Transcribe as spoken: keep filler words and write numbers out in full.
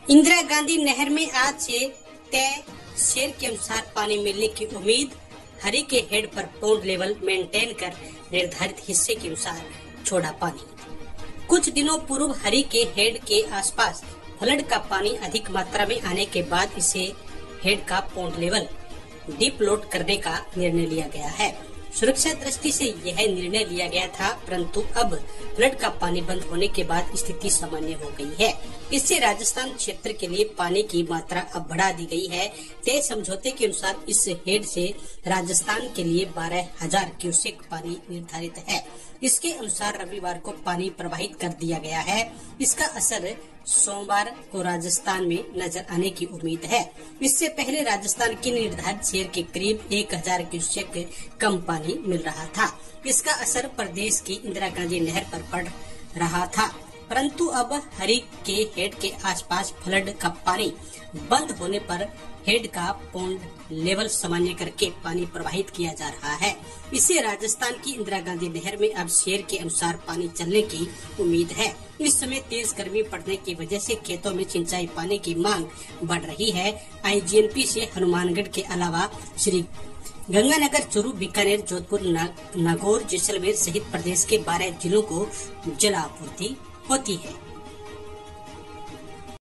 इंदिरा गांधी नहर में आज से तय शेर के अनुसार पानी मिलने की उम्मीद। हरी के हेड पर पौंड लेवल मेंटेन कर निर्धारित हिस्से के अनुसार छोड़ा पानी। कुछ दिनों पूर्व हरी के हेड के आसपास फ्लड का पानी अधिक मात्रा में आने के बाद इसे हेड का पौंड लेवल डीप लोड करने का निर्णय लिया गया है। सुरक्षा दृष्टि से यह निर्णय लिया गया था, परंतु अब फ्लड का पानी बंद होने के बाद स्थिति सामान्य हो गई है। इससे राजस्थान क्षेत्र के लिए पानी की मात्रा अब बढ़ा दी गई है। तय समझौते के अनुसार इस हेड से राजस्थान के लिए बारह हजार क्यूसेक पानी निर्धारित है। इसके अनुसार रविवार को पानी प्रवाहित कर दिया गया है। इसका असर सोमवार को राजस्थान में नजर आने की उम्मीद है। इससे पहले राजस्थान की निर्धारित शेर के करीब एक हजार क्यूसेक कम पानी मिल रहा था। इसका असर प्रदेश की इंदिरा गांधी नहर पर पड़ रहा था, परंतु अब हरी के हेड के आसपास फ्लड का पानी बंद होने पर हेड का पौंड लेवल सामान्य करके पानी प्रवाहित किया जा रहा है। इससे राजस्थान की इंदिरा गांधी नहर में अब शेर के अनुसार पानी चलने की उम्मीद है। इस समय तेज गर्मी पड़ने की वजह से खेतों में सिंचाई पानी की मांग बढ़ रही है। आईजीएनपी से हनुमानगढ़ के अलावा श्री गंगानगर, चूरू, बीकानेर, जोधपुर, नागौर, जैसलमेर सहित प्रदेश के बारह जिलों को जल आपूर्ति होती है।